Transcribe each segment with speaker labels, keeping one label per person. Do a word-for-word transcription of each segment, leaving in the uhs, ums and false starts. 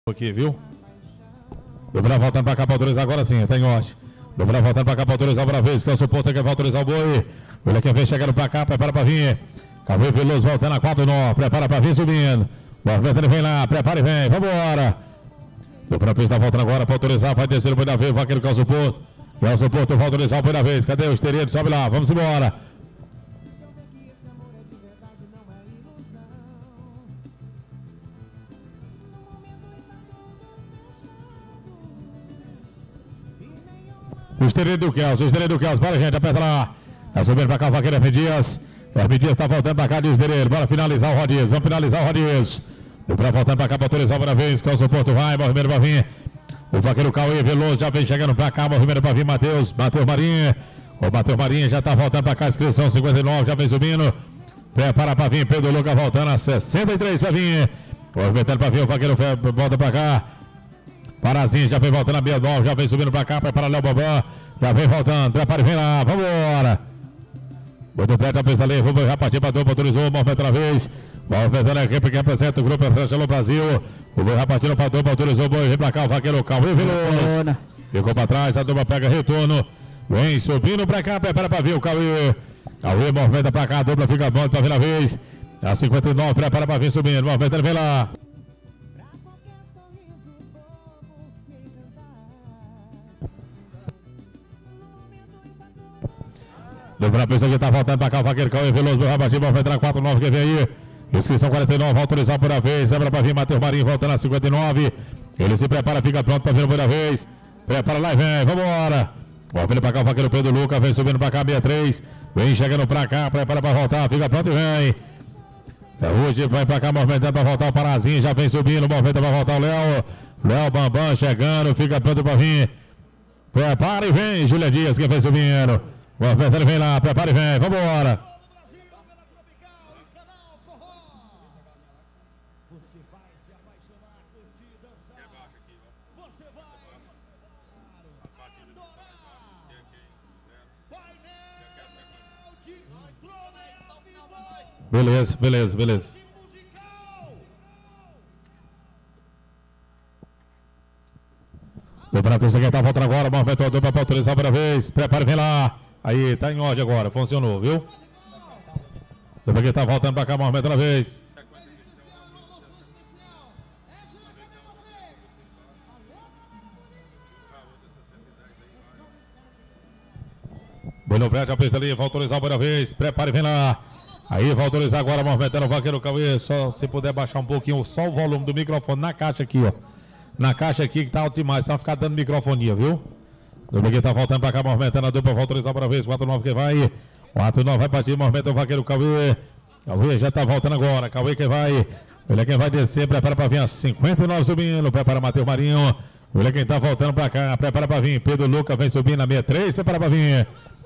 Speaker 1: Aqui, viu? Deverá voltando pra cá pra autorizar agora sim, tem ótimo. Deverá voltando pra cá pra autorizar outra vez, que é o suporte que vai autorizar o boi. Olha quem vem chegando pra cá, prepara pra vir. Cavaleiro Veloso voltando a quatro nó, prepara pra vir subindo. Movimento ele vem lá, prepara e vem, vambora. Deverá estar voltando agora pra autorizar, vai descer o boi da vez, vai aquele que é o suporte. Que é o suporte, vai autorizar o boi da vez. Cadê o esterido? Sobe lá, vamos embora. O esterido do Kelso, o esterido do Kelso, bora gente, aperta lá. Tá subindo pra cá o vaqueiro Hermes Dias. Hermes Dias tá voltando pra cá de esterido. Bora finalizar o Rodias, vamos finalizar o Rodias. Deverá voltando pra cá pra autorizar uma vez, que é o suporte, vai, movimento pra vir. O vaqueiro Cauê Veloso já vem chegando pra cá, movimento pra vir, Matheus, Matheus Marinha. O Matheus Marinha já tá voltando pra cá, inscrição cinquenta e nove, já vem subindo. Prepara pra vir, Pedro Lucas voltando a sessenta e três pra vir. Movimentando pra vir, o vaqueiro volta pra cá. Parazinho já vem voltando a meia nove, já vem subindo pra cá, prepara Léo Bambam. Já vem voltando, prepara e vem lá, vambora. Muito perto a pista ali, vamos já partir pra dupla, autorizou, movimento na vez. Movimentando a equipe que apresenta o grupo Francello Brasil. O boi já partindo pra dupla, autorizou o boi, vem pra cá o vaqueiro Cauê Veloso. Ficou pra trás, a dupla pega retorno. Vem subindo pra cá, prepara pra vir o Cauê. Cauê movimenta pra cá, a dupla fica bom pra vir na vez. A cinquenta e nove, prepara pra vir subindo, movimentando, vem lá. Lembra a pessoa que tá voltando pra cá, o vaqueiro Cauê Veloso, vai bater, vai entrar quatro nove, que vem aí. Inscrição quarenta e nove, vai autorizar por a vez. Lembra pra vir Matheus Marinho, voltando a cinquenta e nove. Ele se prepara, fica pronto pra vir por a vez. Prepara lá e vem, vambora. Volta pra cá, o vaqueiro Pedro Lucas, vem subindo pra cá, sessenta e três. Vem chegando pra cá, prepara pra voltar, fica pronto e vem. Hoje vai pra cá, movimentando pra voltar o Parazinho, já vem subindo, movimenta pra voltar o Léo. Léo Bambam chegando, fica pronto pra vir. Prepara e vem, Júlia Dias, que vem subindo. O Alberto vem lá, prepara e vem, vambora. Beleza, beleza, beleza. O Prato aqui tá voltando agora, movimento a dupla para autorizar para vez. Prepara e vem lá. Aí, tá em ordem agora, funcionou, viu? Depois que tá voltando pra cá, movimento outra vez. Bueno, Brad, a pista ali, vai autorizar a primeira vez. Prepara e vem lá. Aí, vai autorizar agora, movimentando o vaqueiro Cauê. Só se puder baixar um pouquinho só o volume do microfone na caixa aqui, ó. Na caixa aqui que tá alto demais, só ficar dando microfonia, viu? Depois que tá voltando pra cá, movimentando a dupla, vai autorizar para vez. quatro nove que vai. quatro nove vai partir, movimenta o vaqueiro Cauê. Cauê já tá voltando agora. Cauê que vai. Olha quem vai descer, prepara pra vir a cinquenta e nove subindo. Prepara Matheus Marinho. Olha quem tá voltando pra cá, prepara pra vir. Pedro Lucas vem subindo na sessenta e três, prepara pra vir.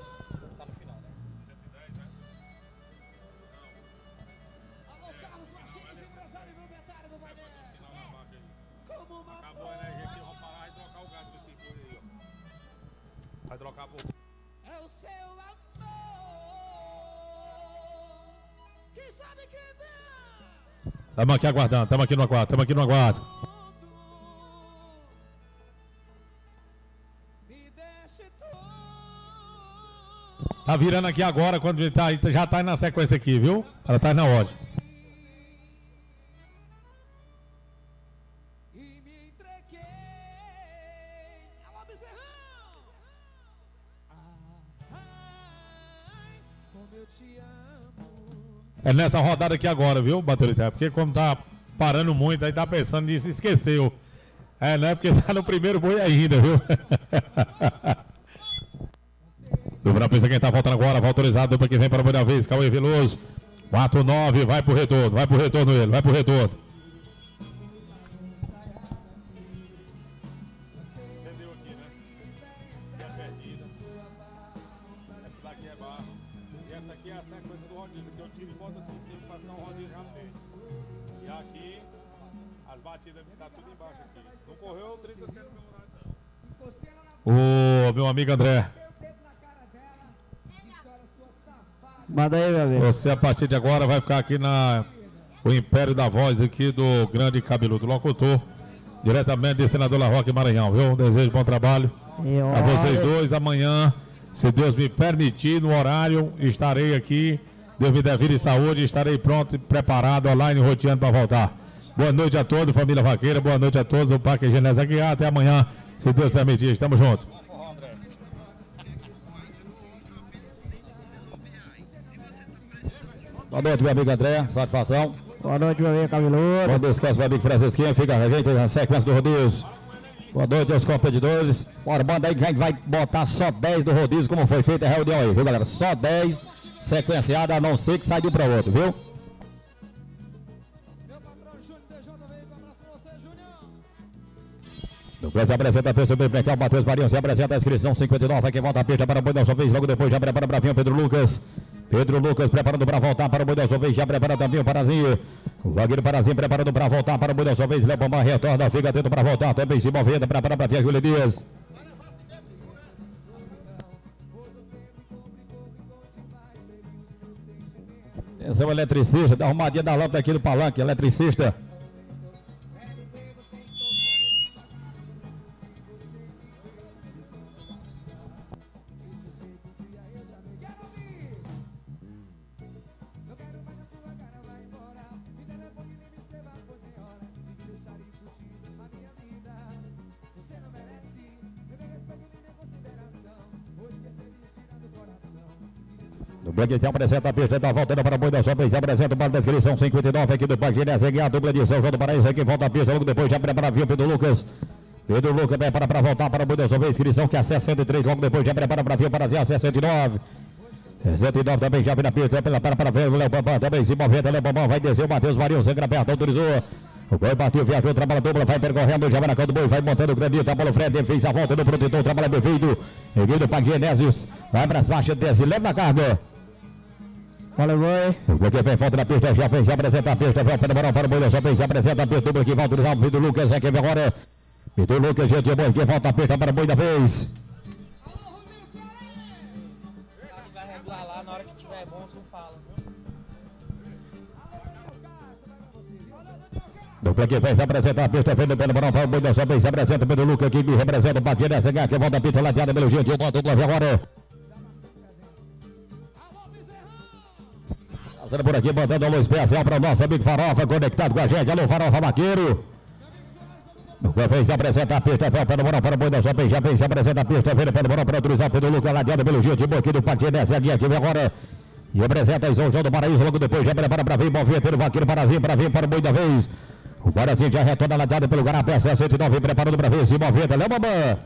Speaker 1: Estamos aqui aguardando, estamos aqui no aguardo, estamos aqui no aguardo. Tá virando aqui agora, quando ele tá, já tá na sequência aqui, viu? Ela tá na ordem. É nessa rodada aqui agora, viu, Baturité? Porque como tá parando muito, aí tá pensando nisso, esqueceu. É, não é porque tá no primeiro boi ainda, viu? Dupla pensa quem tá voltando agora, vai autorizado, dupla que vem para o boi da vez, Cauê Veloso. quatro nove, vai pro retorno, vai pro retorno ele, vai pro retorno. Ô, meu amigo André.
Speaker 2: Manda aí, meu amigo.
Speaker 1: Você, a partir de agora, vai ficar aqui na o Império da Voz aqui do grande cabeludo locutor diretamente de Senador La Roque, Maranhão, viu? Desejo bom trabalho a vocês dois. Amanhã, se Deus me permitir, no horário, estarei aqui. Deus me der vida e saúde, estarei pronto e preparado, online, roteando para voltar. Boa noite a todos, família vaqueira. Boa noite a todos, o Parque Genésio Aguiar. Até amanhã, se Deus permitir. Estamos juntos.
Speaker 3: Boa noite, meu amigo André. Satisfação.
Speaker 2: Boa noite, meu amigo Cabeludo.
Speaker 3: Bom descanso, meu amigo Francisquinho. Fica a gente na sequência do rodízio. Boa noite aos competidores. Formando aí que a gente vai botar só dez do rodízio, como foi feita a reunião aí, viu, galera? Só dez sequenciada, a não ser que saia de um para outro, viu? No Brasil apresenta a pessoa bem o Matheus Marinho, se apresenta a inscrição cinquenta e nove, vai quem volta a pista para o Boi da sua vez, logo depois já prepara para vir o Pedro Lucas. Pedro Lucas preparando para voltar para o Boi da sua vez, já prepara também o Parazinho. O Wagner Parazinho preparando para voltar para o Boi da sua vez, Léo Bambam retorna, fica atento para voltar, também se movendo, prepara para vir a Júlio Dias. Atenção, eletricista, dá uma arrumadinha da lâmpada aqui do palanque, eletricista. O Blanquete apresenta a pista, está voltando para o Boi da sua vez, apresenta o bar da inscrição cinquenta e nove aqui do Parque Genésio Aguiar, a dupla de São João do Paraíso, aqui volta a pista, logo depois já prepara vir o Pedro Lucas. Pedro Lucas prepara para voltar para o Boi da sua vez, inscrição que é sessenta e três, logo depois já prepara para vir o Parazinho, sessenta e nove. sessenta e nove também já vem na pista, para para ver o Léo Bambam, também se movendo, Léo Bambam vai descer o Matheus Marinho, sangra perto, autorizou. O Boi bateu, viajou, trabalha dupla, vai percorrendo, já vai na cão do Boi, vai montando o granito, a bola frente, fez a volta do protetor, trabalha bem feito. Erguido do Parque Genésio, vai para as faixas, desce, leva na carga.
Speaker 2: Valeu, Boi.
Speaker 3: O que vem, falta na pista, já fez, já apresenta a pista, vem para o para o Boi, já fez, já apresenta a pista, dupla aqui, volta do Pedro Lucas, é quem vem agora. Pedro Lucas, gente, é bom, que volta a pista para o Boi da vez.
Speaker 4: Vai regular lá, na hora que tiver bom, tu fala.
Speaker 3: Dupla que vem, se apresenta a pista, vem do pé para o Boi da sua vez, se apresenta o Pedro Lucas, que representa o Parque nessa ganha, que volta a pista, lateada pelo gente, o bota o agora. Passando por aqui, mandando alô especial para o nosso amigo Farofa, conectado com a gente. Alô, Farofa Vaqueiro. Dupla vez, se apresenta a pista, vem para o Morão, para o Boi da sua vez, já vem, se apresenta a pista, vem para o Morão, para autorizar o Pedro Lucas, lateada pelo gente, aqui do Parque nessa ganha, que vem agora. E apresenta o São João do Paraíso, logo depois já prepara para vir, movimento, Vaqueiro Parazinho, para vir para o Boi da vez. O Parazinho já retorna lateado pelo Garapé, sessenta e nove, preparando para vir, se movimenta, Léo Bambam.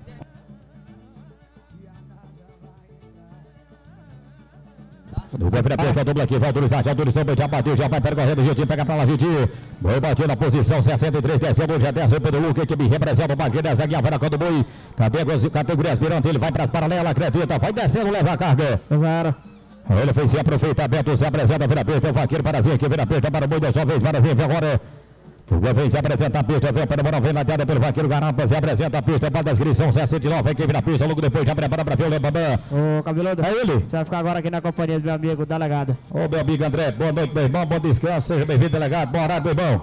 Speaker 3: Vai para a pista, dupla aqui, vai autorizar, já autorizou, já bateu, já vai percorrendo, gente, pega para lá, gente. Boi bateu na posição sessenta e três, desceu, já desce o Pedro Lucas, que representa o Parque nessa guia, vai na cão do Boi. Categoria, categoria aspirante, ele vai para as paralelas, acredita, vai descendo, leva a carga.
Speaker 2: Zero.
Speaker 3: Ele fez sem aproveitamento, se apresenta, vira a pista, o Vaqueiro Parazinho, que vira a pista para o Boi da sua vez, Parazinho, vem agora. Uma vez se apresenta a pista, vem para o Morão, vem lateada pelo Vaqueiro Garapa, se apresenta a pista, para a descrição sessenta e nove, vai quem vira a pista, logo depois já prepara para ver o Léo Bambam.
Speaker 2: Ô, Cabeludo,
Speaker 3: É ele.
Speaker 2: você vai ficar agora aqui na companhia do meu amigo delegado.
Speaker 3: Ô, meu amigo André, boa noite, meu irmão, bom descanso, seja bem-vindo, delegado, bom horário, meu irmão.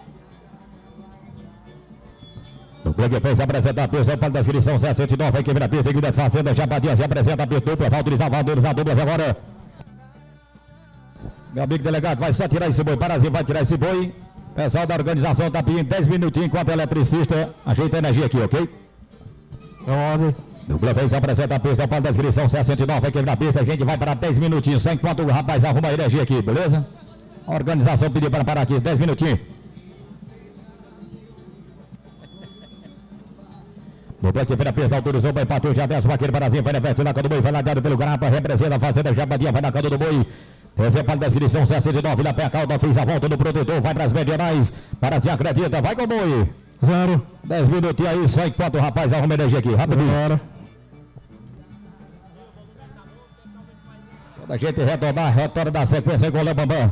Speaker 3: O Plug Play se apresenta a pista, para a descrição sessenta e nove, vai quem vira a pista, aqui da Fazenda, Chapadinha, se apresenta a pista, dupla, vai autorizar, vai autorizar a dupla agora. Meu amigo delegado, vai só tirar esse boi, Parazinho vai tirar esse boi. Pessoal da organização está pedindo dez minutinhos enquanto o eletricista ajeita a energia aqui, ok?
Speaker 2: É ordem.
Speaker 3: Dupla vez apresenta a pista para a descrição sessenta e nove, aqui na pista, a gente vai para dez minutinhos, só enquanto o rapaz arruma a energia aqui, beleza? A organização pediu para parar aqui, dez minutinhos. Dupla que vem a pista, autorizou, vai partiu, já desce o Vaqueiro Parazinho, vai na frente na cão do Boi, vai ladeado pelo Garapa, representa a Fazenda Chapadinha, vai na cão do Boi. Essa é para a descrição sessenta e nove, na pé calda, fez a volta do protetor, vai para as medianais, para se acredita, vai com o Boi.
Speaker 2: Zero.
Speaker 3: dez minutinhos aí, só enquanto o rapaz arruma energia aqui, rapidinho.
Speaker 2: Bora.
Speaker 3: Quando a gente retornar, retorna da sequência com o Léo Bambam.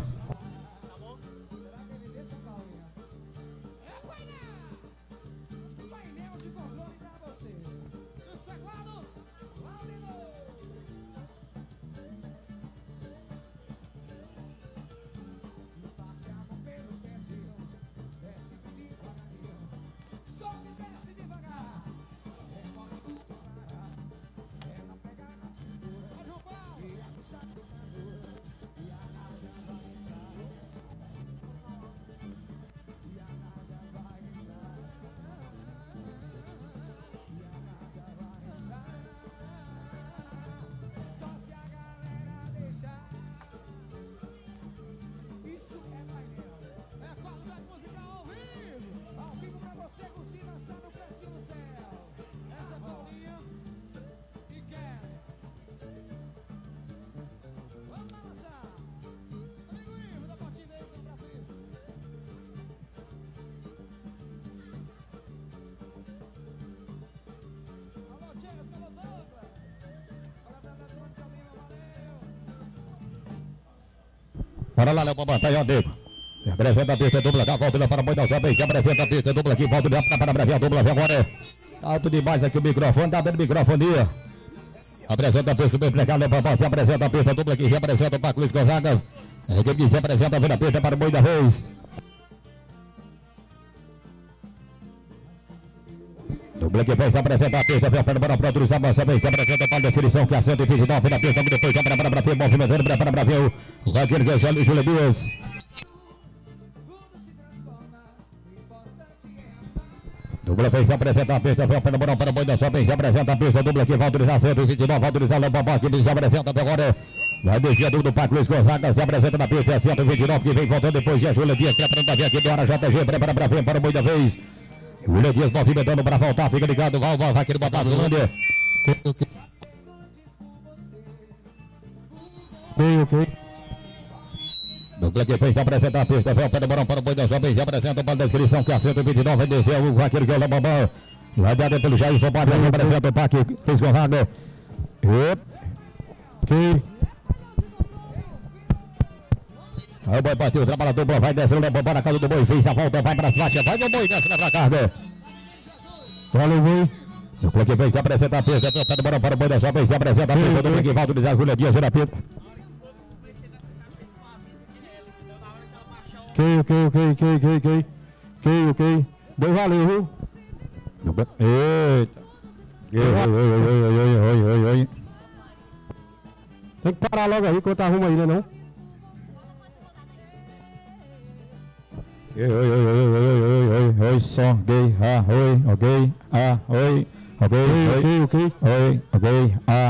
Speaker 3: Bora lá, Léo Bambam, tá aí, ó, Diego. Apresenta a pista, dupla, cá, volta para a Boi da Sua Vez. Apresenta a pista, dupla aqui, volta para a Bravinha, dupla agora. Alto demais aqui o microfone, tá dando microfonia. Apresenta a pista, dupla cá, Léo Bambam, se apresenta a pista, dupla aqui, representa o Paco Luiz Gonzaga. A equipe se apresenta a pista para o Boi da Vez. Dupla que fez, apresenta a pista, vem para a produção, nossa vez, apresenta para a seleção que é cento e vinte e nove na pista, depois já para a Bravinha, movimentando para a Bravinha, o Raquel Gajal e Júlio Dias. Dupla fez, apresenta a pista, vem para a para o Boi da Sua Vez, apresenta a pista, dupla que vai autorizar cento e vinte e nove, vai autorizar o Bambam, que se apresenta até agora. Vai descer do Paco Luiz Gonzaga, se apresenta na pista, é cento e vinte e nove, que vem voltando depois de Júlio Dias, preparando a vir aqui do Ara J G, prepara para Bravinha, para o Boi da Vez. Júlio Dias movimentando para voltar, fica ligado, vai, vai, vai querer botar a Zulândia.
Speaker 2: Ok, ok.
Speaker 3: Dupla que fez, apresenta a pista, vem o pé do Barão para o Boi da Sua Vez, apresenta para a descrição que é cento e vinte e nove, vai descer o vaqueiro que é o Bambam. Vai dar pelo Jair Sobar, apresenta o Paco Luiz Gonzaga.
Speaker 2: Ok.
Speaker 3: Aí o Boi bateu, trabalha a dupla, vai descendo, o Bambam na casa do Boi, fez a volta, vai para as faixas, vai o Boi, desce na carga.
Speaker 2: Valeu, Boi.
Speaker 3: Dupla que fez, apresenta a pista, vem o pé do Barão para o Boi da Sua Vez, apresenta a pista, dupla que vai utilizar Júlio Dias, vira pista.
Speaker 2: Ok, ok, ok, ok, ok, ok. Ok, ok. Deu valeu, viu?
Speaker 3: Eita. Oi, oi, oi, oi, oi, oi, oi, oi.
Speaker 2: Tem que parar logo aí, enquanto arruma aí, né não?
Speaker 3: Oi, oi, oi, oi, oi, oi, oi, oi, som, gay, ah, oi, ok, ah, oi, ok,
Speaker 2: Ok, ok, ok.
Speaker 3: oi, ok, ah,